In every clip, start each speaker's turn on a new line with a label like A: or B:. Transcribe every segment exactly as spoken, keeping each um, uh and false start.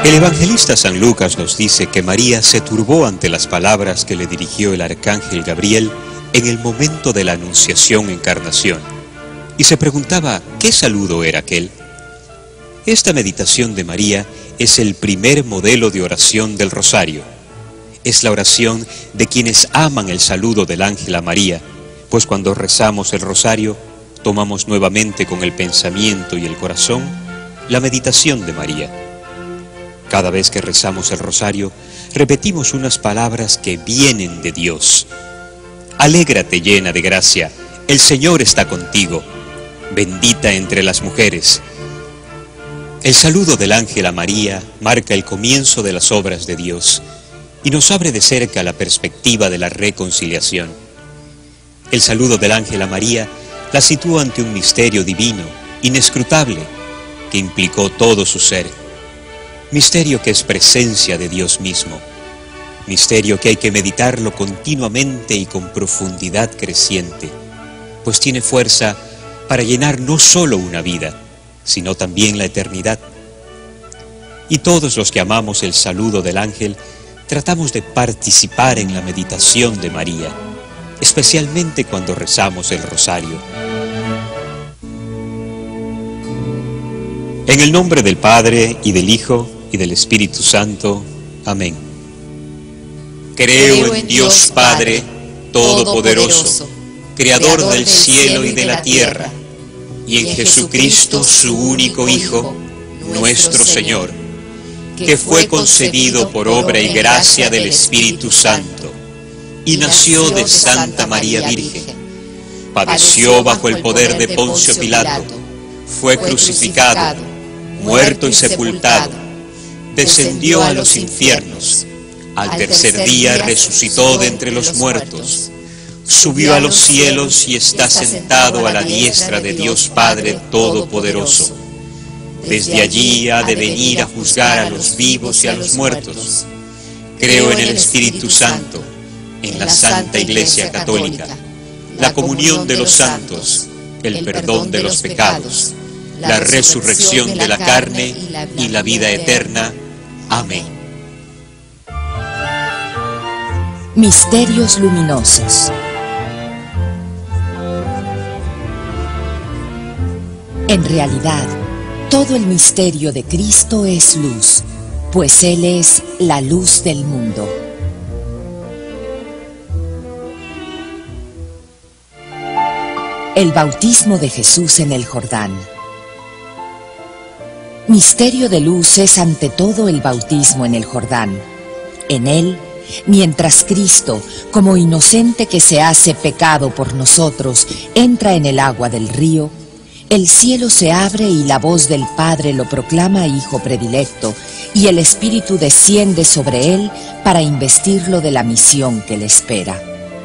A: El evangelista San Lucas nos dice que María se turbó ante las palabras que le dirigió el arcángel Gabriel en el momento de la anunciación encarnación, y se preguntaba qué saludo era aquel. Esta meditación de María es el primer modelo de oración del rosario. Es la oración de quienes aman el saludo del ángel a María, pues cuando rezamos el rosario, tomamos nuevamente con el pensamiento y el corazón la meditación de María. Cada vez que rezamos el rosario, repetimos unas palabras que vienen de Dios. Alégrate llena de gracia, el Señor está contigo, bendita entre las mujeres. El saludo del ángel a María marca el comienzo de las obras de Dios y nos abre de cerca la perspectiva de la reconciliación. El saludo del ángel a María la sitúa ante un misterio divino, inescrutable, que implicó todo su ser. Misterio que es presencia de Dios mismo. Misterio que hay que meditarlo continuamente y con profundidad creciente, pues tiene fuerza para llenar no solo una vida, sino también la eternidad. Y todos los que amamos el saludo del ángel, tratamos de participar en la meditación de María, especialmente cuando rezamos el rosario. En el nombre del Padre, y del Hijo, y del Espíritu Santo. Amén. Creo en Dios Padre, Todopoderoso, Creador del cielo y de la tierra, y en Jesucristo, su único Hijo, nuestro Señor, que fue concebido por obra y gracia del Espíritu Santo, y nació de Santa María Virgen, padeció bajo el poder de Poncio Pilato, fue crucificado, muerto y sepultado, descendió a los infiernos, al tercer día resucitó de entre los muertos, subió a los cielos y está sentado a la diestra de Dios Padre Todopoderoso. Desde allí ha de venir a juzgar a los vivos y a los muertos. Creo en el Espíritu Santo, en la Santa Iglesia Católica, la comunión de los santos, el perdón de los pecados, la resurrección de la carne y la vida eterna. Amén.
B: Misterios luminosos. En realidad, todo el misterio de Cristo es luz, pues Él es la luz del mundo. El bautismo de Jesús en el Jordán. Misterio de luz es ante todo el bautismo en el Jordán. En él, mientras Cristo, como inocente que se hace pecado por nosotros, entra en el agua del río, el cielo se abre y la voz del Padre lo proclama Hijo predilecto, y el Espíritu desciende sobre él para investirlo de la misión que le espera.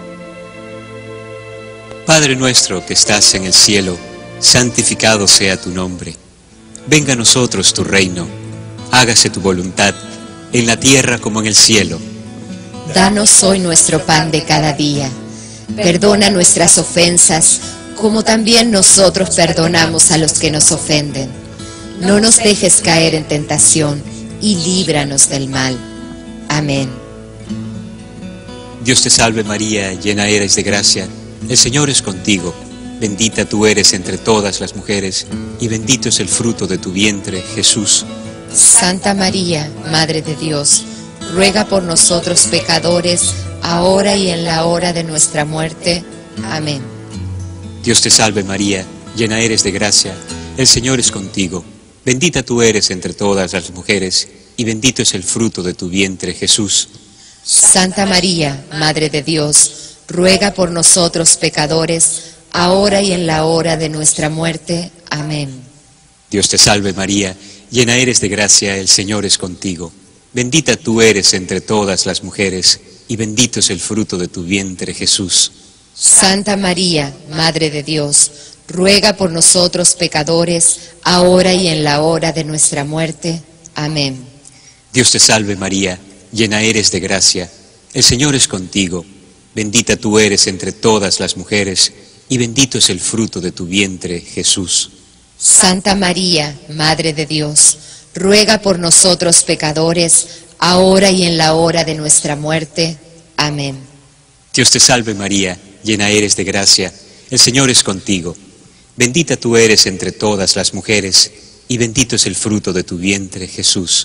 A: Padre nuestro que estás en el cielo, santificado sea tu nombre. Venga a nosotros tu reino, hágase tu voluntad, en la tierra como en el cielo.
C: Danos hoy nuestro pan de cada día. Perdona nuestras ofensas, como también nosotros perdonamos a los que nos ofenden. No nos dejes caer en tentación, y líbranos del mal. Amén.
A: Dios te salve María, llena eres de gracia, el Señor es contigo. Bendita tú eres entre todas las mujeres, y bendito es el fruto de tu vientre, Jesús.
C: Santa María, Madre de Dios, ruega por nosotros pecadores, ahora y en la hora de nuestra muerte. Amén.
A: Dios te salve María, llena eres de gracia, el Señor es contigo. Bendita tú eres entre todas las mujeres, y bendito es el fruto de tu vientre, Jesús.
C: Santa María, Madre de Dios, ruega por nosotros pecadores, ahora y en la hora de nuestra muerte. Amén.
A: Dios te salve María, llena eres de gracia, el Señor es contigo. Bendita tú eres entre todas las mujeres, y bendito es el fruto de tu vientre, Jesús.
C: Santa María, Madre de Dios, ruega por nosotros pecadores, ahora y en la hora de nuestra muerte. Amén.
A: Dios te salve María, llena eres de gracia, el Señor es contigo. Bendita tú eres entre todas las mujeres, y bendito es el fruto de tu vientre, Jesús.
C: Santa María, Madre de Dios, ruega por nosotros pecadores, ahora y en la hora de nuestra muerte. Amén.
A: Dios te salve María, llena eres de gracia, el Señor es contigo. Bendita tú eres entre todas las mujeres, y bendito es el fruto de tu vientre, Jesús.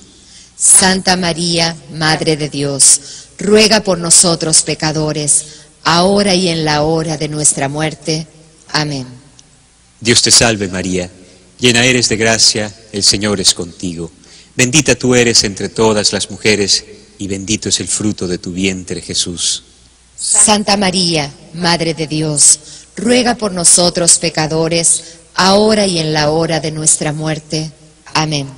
C: Santa María, Madre de Dios, ruega por nosotros pecadores, ahora y en la hora de nuestra muerte. Amén.
A: Dios te salve María, llena eres de gracia, el Señor es contigo. Bendita tú eres entre todas las mujeres, y bendito es el fruto de tu vientre, Jesús.
C: Santa María, Madre de Dios, ruega por nosotros pecadores, ahora y en la hora de nuestra muerte. Amén.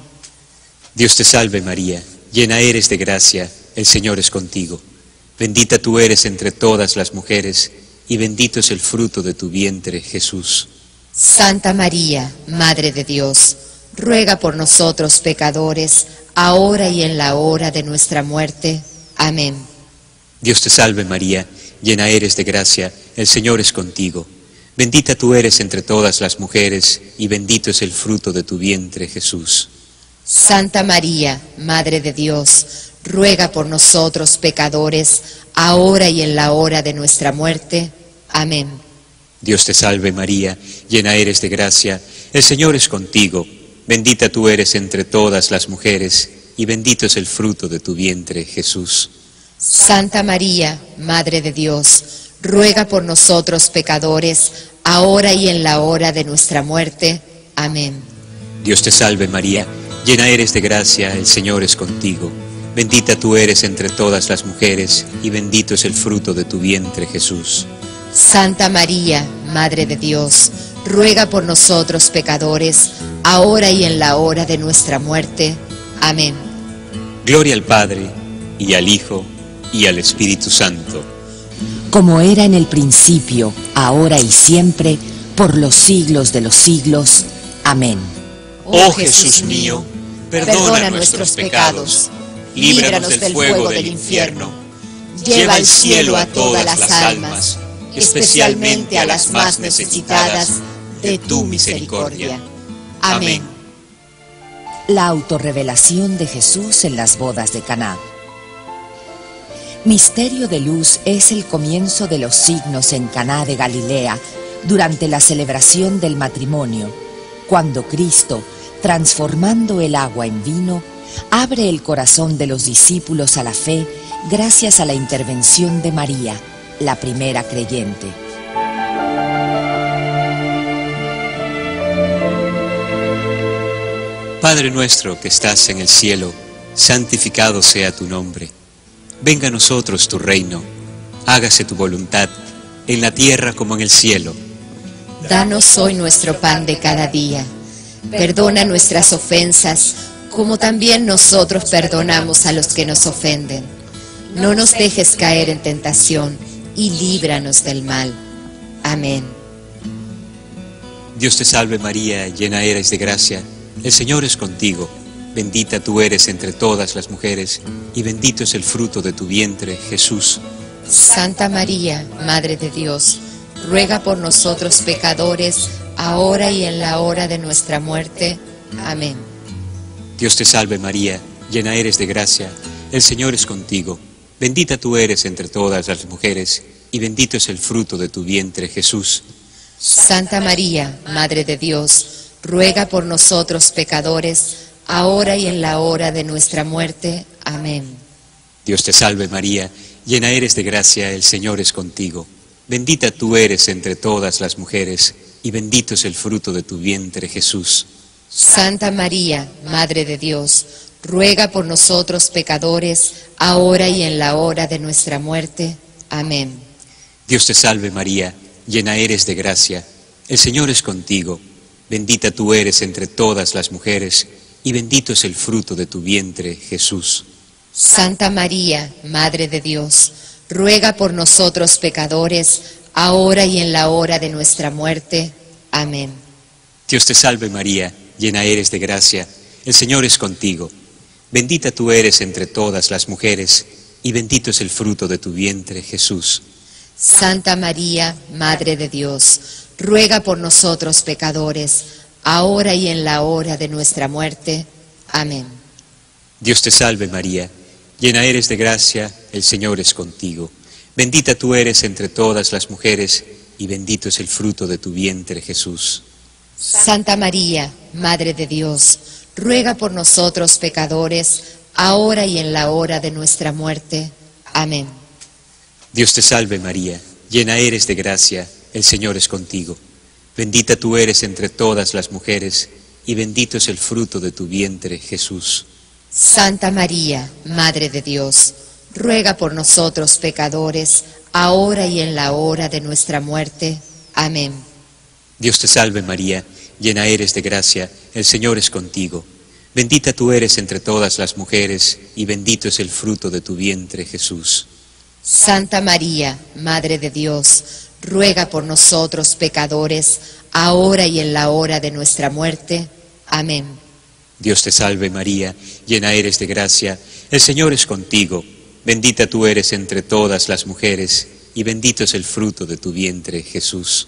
A: Dios te salve María, llena eres de gracia, el Señor es contigo. Bendita tú eres entre todas las mujeres, y bendito es el fruto de tu vientre, Jesús.
C: Santa María, Madre de Dios, ruega por nosotros pecadores, ahora y en la hora de nuestra muerte. Amén.
A: Dios te salve María, llena eres de gracia, el Señor es contigo. Bendita tú eres entre todas las mujeres, y bendito es el fruto de tu vientre, Jesús.
C: Santa María, Madre de Dios, ruega por nosotros pecadores, ahora y en la hora de nuestra muerte. Amén.
A: Dios te salve María, llena eres de gracia, el Señor es contigo. Bendita tú eres entre todas las mujeres, y bendito es el fruto de tu vientre, Jesús.
C: Santa María, Madre de Dios, ruega por nosotros pecadores, ahora y en la hora de nuestra muerte. Amén.
A: Dios te salve María, llena eres de gracia, el Señor es contigo. Bendita tú eres entre todas las mujeres, y bendito es el fruto de tu vientre, Jesús.
C: Santa María, Madre de Dios, ruega por nosotros pecadores, ahora y en la hora de nuestra muerte. Amén.
A: Gloria al Padre, y al Hijo, y al Espíritu Santo.
B: Como era en el principio, ahora y siempre, por los siglos de los siglos. Amén.
A: Oh Jesús mío, perdona nuestros pecados, líbranos del fuego del infierno, lleva al cielo a todas las almas, especialmente a las más necesitadas de tu misericordia. Amén.
B: La autorrevelación de Jesús en las bodas de Caná. Misterio de luz es el comienzo de los signos en Caná de Galilea durante la celebración del matrimonio, cuando Cristo, transformando el agua en vino, abre el corazón de los discípulos a la fe gracias a la intervención de María, la primera creyente.
A: Padre nuestro que estás en el cielo, santificado sea tu nombre. Venga a nosotros tu reino, hágase tu voluntad, en la tierra como en el cielo.
C: Danos hoy nuestro pan de cada día. Perdona nuestras ofensas, como también nosotros perdonamos a los que nos ofenden. No nos dejes caer en tentación, y líbranos del mal. Amén.
A: Dios te salve María, llena eres de gracia, el Señor es contigo. Bendita tú eres entre todas las mujeres, y bendito es el fruto de tu vientre, Jesús.
C: Santa María, Madre de Dios, ruega por nosotros pecadores, ahora y en la hora de nuestra muerte. Amén.
A: Dios te salve María, llena eres de gracia, el Señor es contigo. Bendita tú eres entre todas las mujeres, y bendito es el fruto de tu vientre, Jesús.
C: Santa María, Madre de Dios, ruega por nosotros pecadores, ahora y en la hora de nuestra muerte. Amén.
A: Dios te salve María, llena eres de gracia, el Señor es contigo. Bendita tú eres entre todas las mujeres, y bendito es el fruto de tu vientre, Jesús.
C: Santa María, Madre de Dios, ruega por nosotros pecadores, ahora y en la hora de nuestra muerte. Amén.
A: Dios te salve María, llena eres de gracia, el Señor es contigo. Bendita tú eres entre todas las mujeres, y bendito es el fruto de tu vientre, Jesús.
C: Santa María, Madre de Dios, ruega por nosotros pecadores, ahora y en la hora de nuestra muerte. Amén.
A: Dios te salve María, llena eres de gracia, el Señor es contigo. Bendita tú eres entre todas las mujeres, y bendito es el fruto de tu vientre, Jesús.
C: Santa María, Madre de Dios, ruega por nosotros pecadores, ahora y en la hora de nuestra muerte. Amén.
A: Dios te salve María, llena eres de gracia, el Señor es contigo. Bendita tú eres entre todas las mujeres, y bendito es el fruto de tu vientre, Jesús.
C: Santa María, Madre de Dios, ruega por nosotros pecadores, ahora y en la hora de nuestra muerte. Amén.
A: Dios te salve María, llena eres de gracia, el Señor es contigo. Bendita tú eres entre todas las mujeres, y bendito es el fruto de tu vientre, Jesús.
C: Santa María, Madre de Dios, ruega por nosotros pecadores, ahora y en la hora de nuestra muerte. Amén.
A: Dios te salve María, llena eres de gracia, el Señor es contigo. Bendita tú eres entre todas las mujeres, y bendito es el fruto de tu vientre, Jesús.
C: Santa María, Madre de Dios, ruega por nosotros pecadores, ahora y en la hora de nuestra muerte. Amén.
A: Dios te salve María, llena eres de gracia, el Señor es contigo. Bendita tú eres entre todas las mujeres, y bendito es el fruto de tu vientre, Jesús.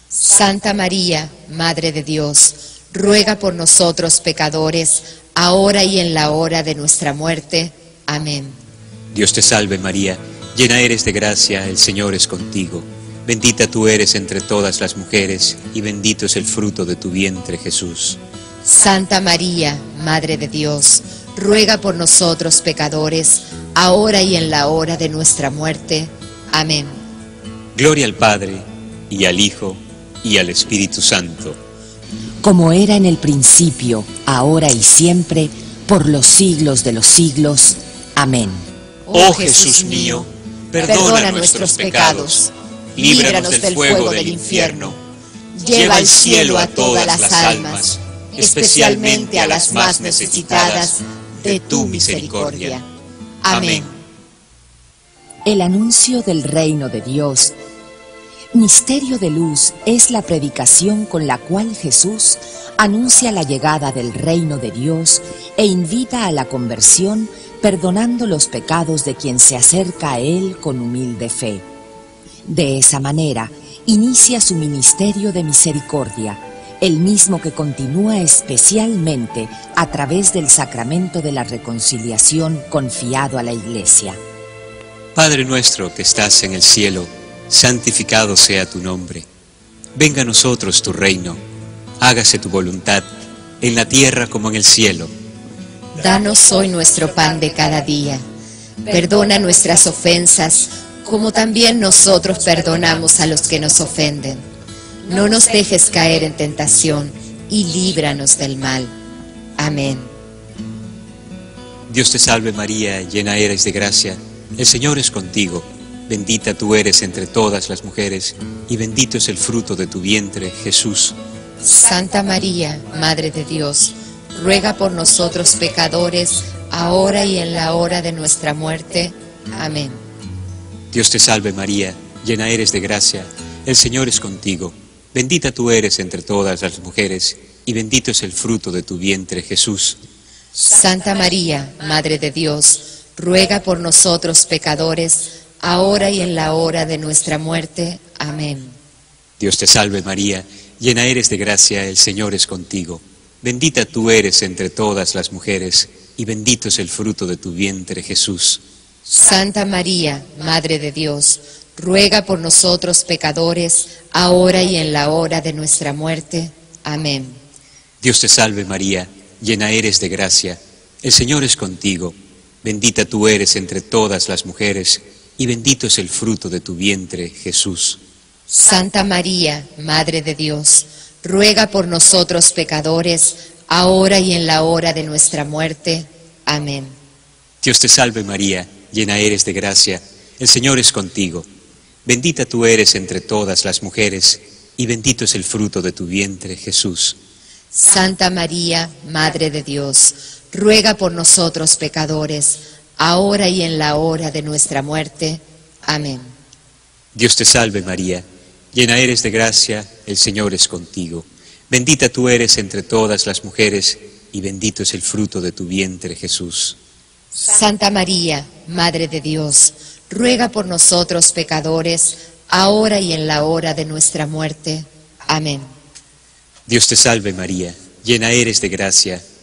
C: Santa María, Madre de Dios, ruega por nosotros pecadores, ahora y en la hora de nuestra muerte. Amén.
A: Dios te salve María, llena eres de gracia, el Señor es contigo. Bendita tú eres entre todas las mujeres, y bendito es el fruto de tu vientre, Jesús.
C: Santa María, Madre de Dios, ruega por nosotros pecadores, ahora y en la hora de nuestra muerte. Amén.
A: Gloria al Padre, y al Hijo, y al Espíritu Santo.
B: Como era en el principio, ahora y siempre, por los siglos de los siglos. Amén.
A: Oh Jesús mío, perdona nuestros pecados, líbranos del fuego del infierno, lleva al cielo a todas las almas, especialmente a las más necesitadas de tu misericordia. Amén.
B: El anuncio del reino de Dios. Misterio de luz es la predicación con la cual Jesús anuncia la llegada del reino de Dios e invita a la conversión, perdonando los pecados de quien se acerca a Él con humilde fe. De esa manera, inicia su ministerio de misericordia, el mismo que continúa especialmente a través del sacramento de la reconciliación confiado a la Iglesia.
A: Padre nuestro que estás en el cielo, santificado sea tu nombre. Venga a nosotros tu reino, hágase tu voluntad, en la tierra como en el cielo.
C: Danos hoy nuestro pan de cada día. Perdona nuestras ofensas, como también nosotros perdonamos a los que nos ofenden. No nos dejes caer en tentación, y líbranos del mal. Amén.
A: Dios te salve María, llena eres de gracia, el Señor es contigo. Bendita tú eres entre todas las mujeres, y bendito es el fruto de tu vientre, Jesús.
C: Santa María, Madre de Dios, ruega por nosotros pecadores, ahora y en la hora de nuestra muerte. Amén.
A: Dios te salve María, llena eres de gracia, el Señor es contigo. Bendita tú eres entre todas las mujeres, y bendito es el fruto de tu vientre, Jesús.
C: Santa María, Madre de Dios, ruega por nosotros pecadores, ahora y en la hora de nuestra muerte. Amén.
A: Dios te salve María, llena eres de gracia, el Señor es contigo. Bendita tú eres entre todas las mujeres, y bendito es el fruto de tu vientre, Jesús.
C: Santa María, Madre de Dios, ruega por nosotros pecadores, ahora y en la hora de nuestra muerte. Amén.
A: Dios te salve María, llena eres de gracia, el Señor es contigo. Bendita tú eres entre todas las mujeres, y bendito es el fruto de tu vientre, Jesús.
C: Santa María, Madre de Dios, ruega por nosotros pecadores, ahora y en la hora de nuestra muerte. Amén.
A: Dios te salve María, llena eres de gracia, el Señor es contigo. Bendita tú eres entre todas las mujeres, y bendito es el fruto de tu vientre, Jesús.
C: Santa María, Madre de Dios, ruega por nosotros pecadores, ahora y en la hora de nuestra muerte. Amén.
A: Dios te salve María, llena eres de gracia, el Señor es contigo. Bendita tú eres entre todas las mujeres, y bendito es el fruto de tu vientre, Jesús.
C: Santa María, Madre de Dios, ruega por nosotros pecadores, ahora y en la hora de nuestra muerte. Amén.
A: Dios te salve María, llena eres de gracia,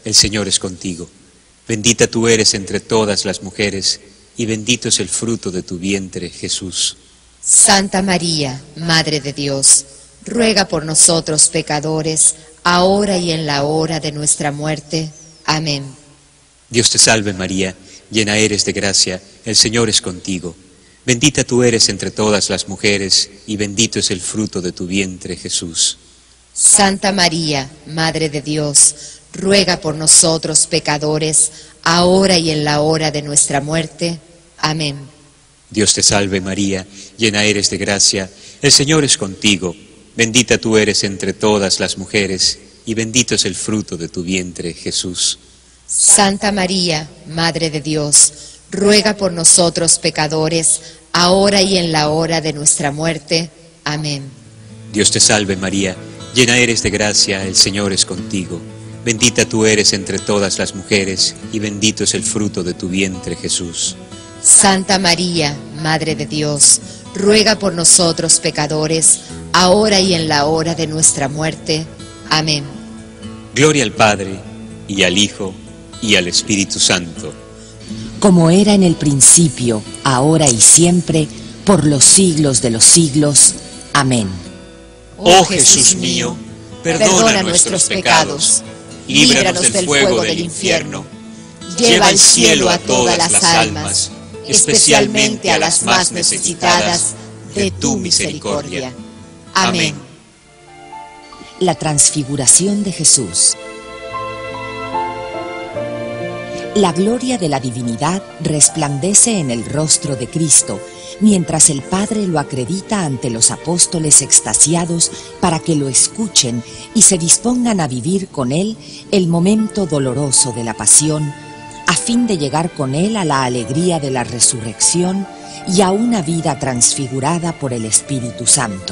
A: el Señor es contigo. Bendita tú eres entre todas las mujeres, y bendito es el fruto de tu vientre, Jesús.
C: Santa María, Madre de Dios, ruega por nosotros pecadores, ahora y en la hora de nuestra muerte. Amén.
A: Dios te salve María, llena eres de gracia, el Señor es contigo. Bendita tú eres entre todas las mujeres, y bendito es el fruto de tu vientre, Jesús.
C: Santa María, Madre de Dios, ruega por nosotros pecadores, ahora y en la hora de nuestra muerte. Amén.
A: Dios te salve María, llena eres de gracia, el Señor es contigo. Bendita tú eres entre todas las mujeres, y bendito es el fruto de tu vientre, Jesús.
C: Santa María, Madre de Dios, ruega por nosotros pecadores, ahora y en la hora de nuestra muerte. Amén.
A: Dios te salve María, llena eres de gracia, el Señor es contigo. Bendita tú eres entre todas las mujeres, y bendito es el fruto de tu vientre, Jesús.
C: Santa María, Madre de Dios, ruega por nosotros pecadores, ahora y en la hora de nuestra muerte. Amén.
A: Gloria al Padre, y al Hijo, y al Espíritu Santo.
B: Como era en el principio, ahora y siempre, por los siglos de los siglos. Amén.
A: Oh Jesús mío, perdona nuestros pecados, líbranos del fuego del infierno, lleva al cielo a todas las almas, especialmente a las más necesitadas de tu misericordia. Amén.
B: La transfiguración de Jesús. La gloria de la divinidad resplandece en el rostro de Cristo, mientras el Padre lo acredita ante los apóstoles extasiados para que lo escuchen y se dispongan a vivir con Él el momento doloroso de la pasión, a fin de llegar con Él a la alegría de la resurrección y a una vida transfigurada por el Espíritu Santo.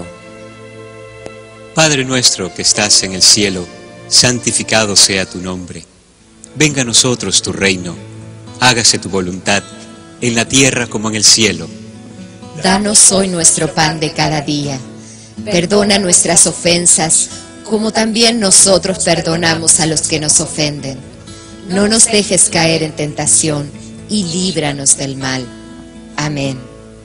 A: Padre nuestro que estás en el cielo, santificado sea tu nombre. Venga a nosotros tu reino, hágase tu voluntad, en la tierra como en el cielo.
C: Danos hoy nuestro pan de cada día. Perdona nuestras ofensas, como también nosotros perdonamos a los que nos ofenden. No nos dejes caer en tentación, y líbranos del mal. Amén.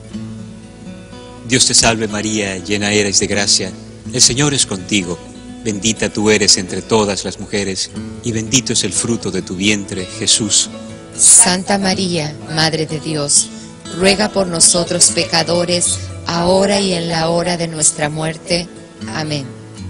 A: Dios te salve María, llena eres de gracia, el Señor es contigo. Bendita tú eres entre todas las mujeres, y bendito es el fruto de tu vientre, Jesús.
C: Santa María, Madre de Dios, ruega por nosotros pecadores, ahora y en la hora de nuestra muerte. Amén.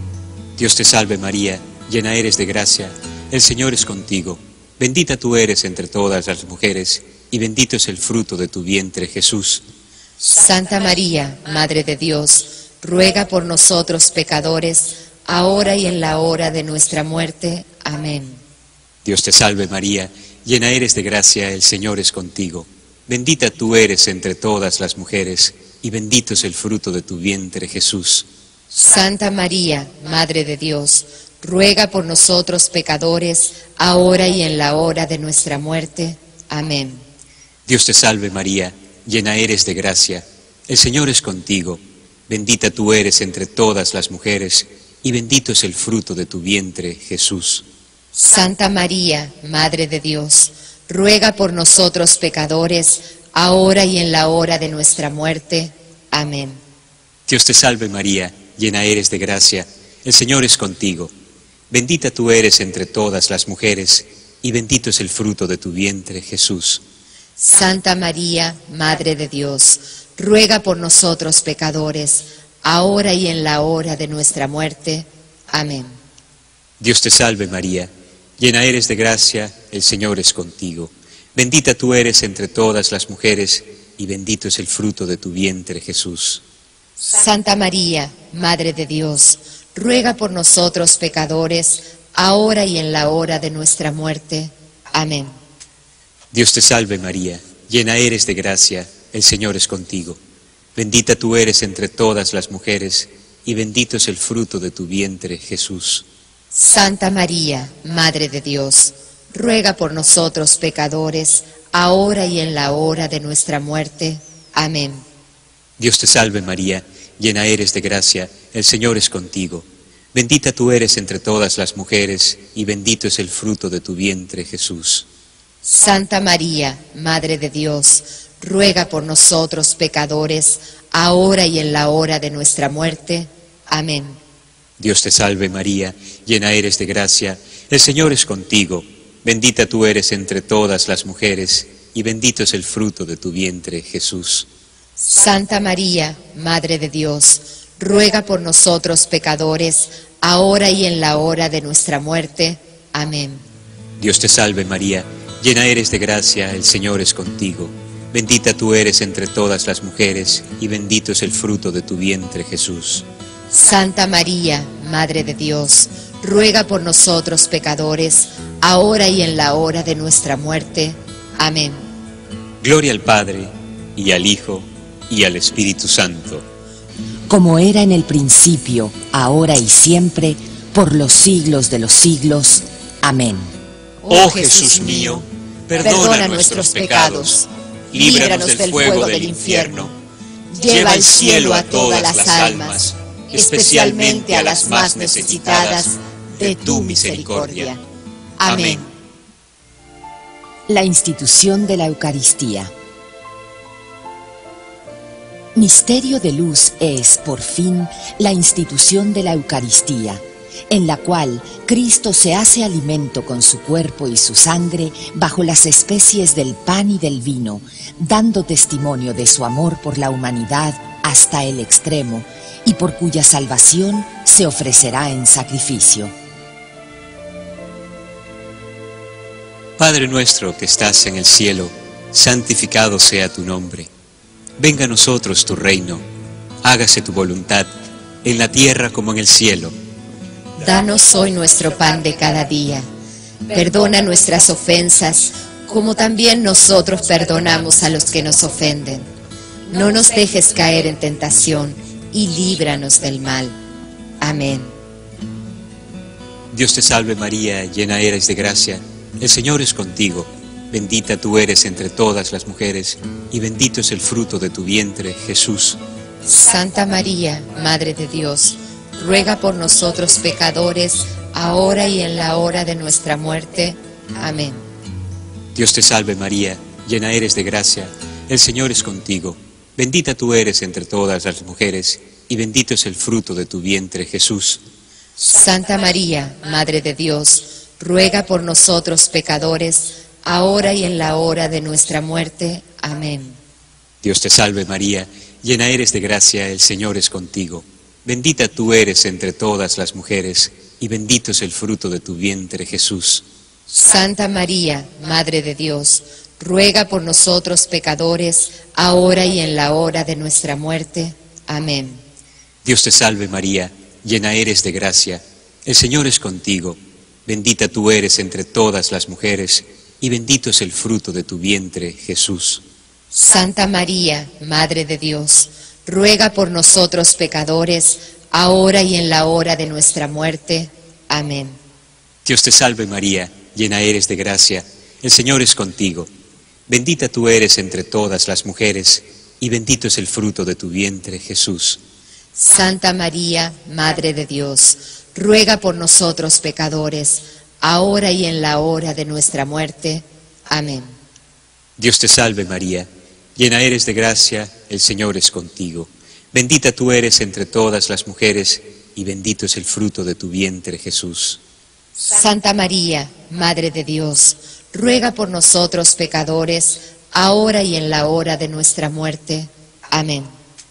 A: Dios te salve María, llena eres de gracia, el Señor es contigo. Bendita tú eres entre todas las mujeres, y bendito es el fruto de tu vientre, Jesús.
C: Santa María, Madre de Dios, ruega por nosotros pecadores, ahora y en la hora de nuestra muerte. Amén.
A: Dios te salve María, llena eres de gracia, el Señor es contigo. Bendita tú eres entre todas las mujeres, y bendito es el fruto de tu vientre, Jesús.
C: Santa María, Madre de Dios, ruega por nosotros pecadores, ahora y en la hora de nuestra muerte. Amén.
A: Dios te salve María, llena eres de gracia, el Señor es contigo. Bendita tú eres entre todas las mujeres, y bendito es el fruto de tu vientre, Jesús.
C: Santa María, Madre de Dios, ruega por nosotros pecadores, ahora y en la hora de nuestra muerte. Amén.
A: Dios te salve María, llena eres de gracia, el Señor es contigo. Bendita tú eres entre todas las mujeres, y bendito es el fruto de tu vientre, Jesús.
C: Santa María, Madre de Dios, ruega por nosotros pecadores, ahora y en la hora de nuestra muerte. Amén.
A: Dios te salve María, llena eres de gracia, el Señor es contigo. Bendita tú eres entre todas las mujeres, y bendito es el fruto de tu vientre, Jesús.
C: Santa María, Madre de Dios, ruega por nosotros pecadores, ahora y en la hora de nuestra muerte. Amén.
A: Dios te salve María, llena eres de gracia, el Señor es contigo. Bendita tú eres entre todas las mujeres, y bendito es el fruto de tu vientre, Jesús.
C: Santa María, Madre de Dios, ruega por nosotros pecadores, ahora y en la hora de nuestra muerte. Amén.
A: Dios te salve María, llena eres de gracia, el Señor es contigo. Bendita tú eres entre todas las mujeres, y bendito es el fruto de tu vientre, Jesús.
C: Santa María, Madre de Dios, ruega por nosotros pecadores, ahora y en la hora de nuestra muerte. Amén.
A: Dios te salve María, llena eres de gracia, el Señor es contigo. Bendita tú eres entre todas las mujeres, y bendito es el fruto de tu vientre, Jesús.
C: Santa María, Madre de Dios, ruega por nosotros pecadores, ahora y en la hora de nuestra muerte. Amén.
A: Dios te salve María, llena eres de gracia, el Señor es contigo. Bendita tú eres entre todas las mujeres, y bendito es el fruto de tu vientre, Jesús.
C: Santa María, Madre de Dios, ruega por nosotros pecadores, ahora y en la hora de nuestra muerte. Amén.
A: Gloria al Padre, y al Hijo, y al Espíritu Santo.
B: Como era en el principio, ahora y siempre, por los siglos de los siglos. Amén.
A: Oh Jesús mío, perdona nuestros pecados, líbranos del fuego del infierno, lleva al cielo a todas las almas, especialmente a las más necesitadas de tu misericordia. Amén.
B: La institución de la Eucaristía. Misterio de luz es, por fin, la institución de la Eucaristía, en la cual Cristo se hace alimento con su cuerpo y su sangre bajo las especies del pan y del vino, dando testimonio de su amor por la humanidad hasta el extremo, y por cuya salvación se ofrecerá en sacrificio.
A: Padre nuestro que estás en el cielo, santificado sea tu nombre. Venga a nosotros tu reino, hágase tu voluntad, en la tierra como en el cielo.
C: Danos hoy nuestro pan de cada día. Perdona nuestras ofensas, como también nosotros perdonamos a los que nos ofenden. No nos dejes caer en tentación, y líbranos del mal. Amén.
A: Dios te salve María, llena eres de gracia, el Señor es contigo. Bendita tú eres entre todas las mujeres, y bendito es el fruto de tu vientre, Jesús.
C: Santa María, Madre de Dios, ruega por nosotros pecadores, ahora y en la hora de nuestra muerte. Amén.
A: Dios te salve María, llena eres de gracia, el Señor es contigo. Bendita tú eres entre todas las mujeres, y bendito es el fruto de tu vientre, Jesús.
C: Santa María, Madre de Dios, ruega por nosotros pecadores, ahora y en la hora de nuestra muerte. Amén.
A: Dios te salve María, llena eres de gracia, el Señor es contigo. Bendita tú eres entre todas las mujeres, y bendito es el fruto de tu vientre, Jesús.
C: Santa María, Madre de Dios, ruega por nosotros pecadores, ahora y en la hora de nuestra muerte. Amén.
A: Dios te salve María, llena eres de gracia, el Señor es contigo. Bendita tú eres entre todas las mujeres, y bendito es el fruto de tu vientre, Jesús.
C: Santa María, Madre de Dios, ruega por nosotros pecadores, ahora y en la hora de nuestra muerte. Amén.
A: Dios te salve María, llena eres de gracia, el Señor es contigo. Bendita tú eres entre todas las mujeres, y bendito es el fruto de tu vientre, Jesús.
C: Santa María, Madre de Dios, ruega por nosotros pecadores, ahora y en la hora de nuestra muerte. Amén.
A: Dios te salve María, llena eres de gracia, el Señor es contigo. Bendita tú eres entre todas las mujeres, y bendito es el fruto de tu vientre, Jesús.
C: Santa María, Madre de Dios, ruega por nosotros pecadores, ahora y en la hora de nuestra muerte. Amén.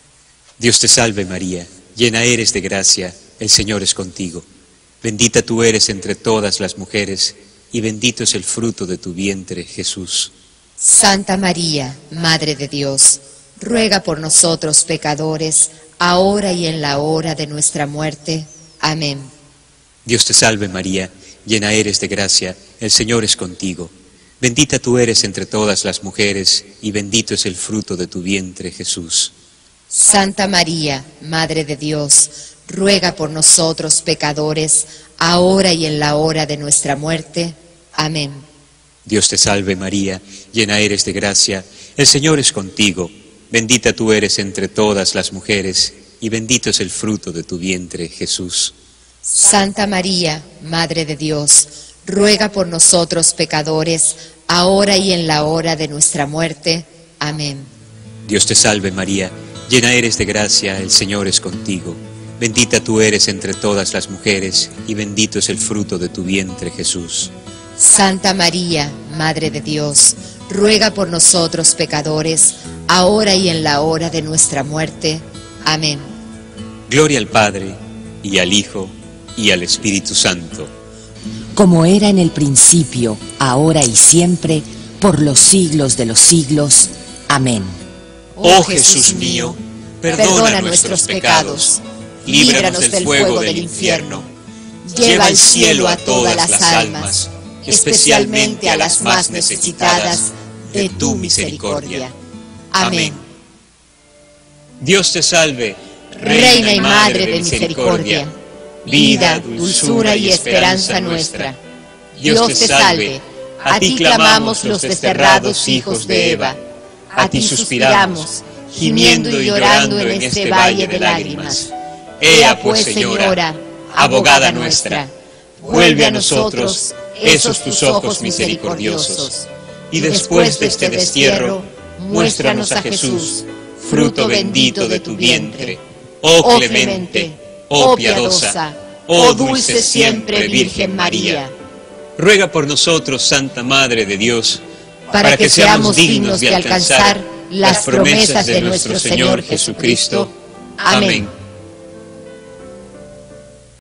A: Dios te salve María, llena eres de gracia, el Señor es contigo. Bendita tú eres entre todas las mujeres, y bendito es el fruto de tu vientre, Jesús.
C: Santa María, Madre de Dios, ruega por nosotros pecadores, ahora y en la hora de nuestra muerte. Amén.
A: Dios te salve María, llena eres de gracia, el Señor es contigo. Bendita tú eres entre todas las mujeres, y bendito es el fruto de tu vientre, Jesús.
C: Santa María, Madre de Dios, ruega por nosotros pecadores, ahora y en la hora de nuestra muerte. Amén.
A: Dios te salve María, llena eres de gracia, el Señor es contigo. Bendita tú eres entre todas las mujeres, y bendito es el fruto de tu vientre, Jesús.
C: Santa María, Madre de Dios, ruega por nosotros pecadores, ahora y en la hora de nuestra muerte. Amén.
A: Dios te salve María, llena eres de gracia, el Señor es contigo. Bendita tú eres entre todas las mujeres, y bendito es el fruto de tu vientre, Jesús.
C: Santa María, Madre de Dios, ruega por nosotros pecadores, ahora y en la hora de nuestra muerte. Amén.
A: Gloria al Padre, y al Hijo, y al Espíritu Santo.
B: Como era en el principio, ahora y siempre, por los siglos de los siglos. Amén.
A: Oh Jesús mío, perdona nuestros pecados, líbranos del fuego del infierno, lleva al cielo a todas las almas, especialmente a las más necesitadas de tu misericordia. Amén. Dios te salve,
C: Reina y Madre de misericordia, vida, dulzura y esperanza nuestra. Dios te salve, a ti clamamos los desterrados hijos de Eva, a ti suspiramos, gimiendo y llorando en este valle de lágrimas. Ea pues, Señora, abogada nuestra, vuelve a nosotros esos tus ojos misericordiosos, y después de este destierro, muéstranos a Jesús, fruto bendito de tu vientre.
A: oh clemente, oh piadosa, oh dulce siempre Virgen María. Ruega por nosotros, Santa Madre de Dios,
C: para que seamos dignos de alcanzar las promesas de nuestro Señor Jesucristo. Amén.